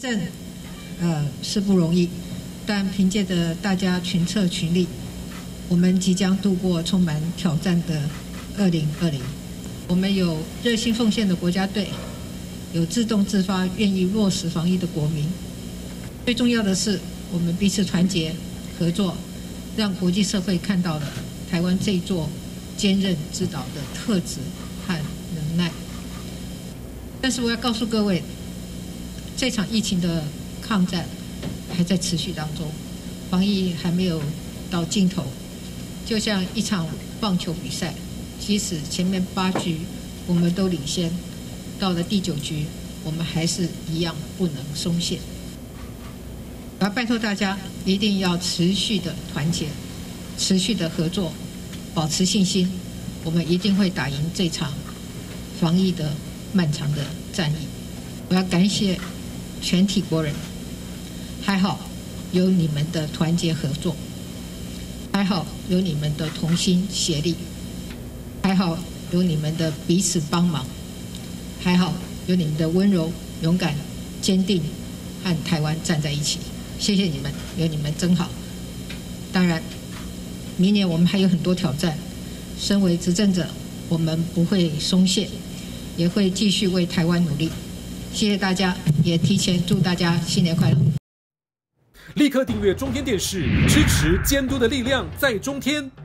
政，是不容易，但凭借着大家群策群力，我们即将度过充满挑战的2020。我们有热心奉献的国家队，有自动自发愿意落实防疫的国民。最重要的是，我们彼此团结合作，让国际社会看到了台湾这座坚韧之岛的特质和能耐。但是我要告诉各位，这场疫情的抗战还在持续当中，防疫还没有到尽头。就像一场棒球比赛，即使前面8局我们都领先，到了第9局，我们还是一样不能松懈。我要拜托大家一定要持续的团结，持续的合作，保持信心，我们一定会打赢这场防疫的漫长的战役。我要感谢全体国人，还好有你们的团结合作，还好有你们的同心协力，还好有你们的彼此帮忙，还好有你们的温柔、勇敢、坚定，和台湾站在一起。谢谢你们，有你们真好。当然，明年我们还有很多挑战。身为执政者，我们不会松懈，也会继续为台湾努力。谢谢大家，也提前祝大家新年快乐。 立刻订阅中天电视，支持监督的力量在中天。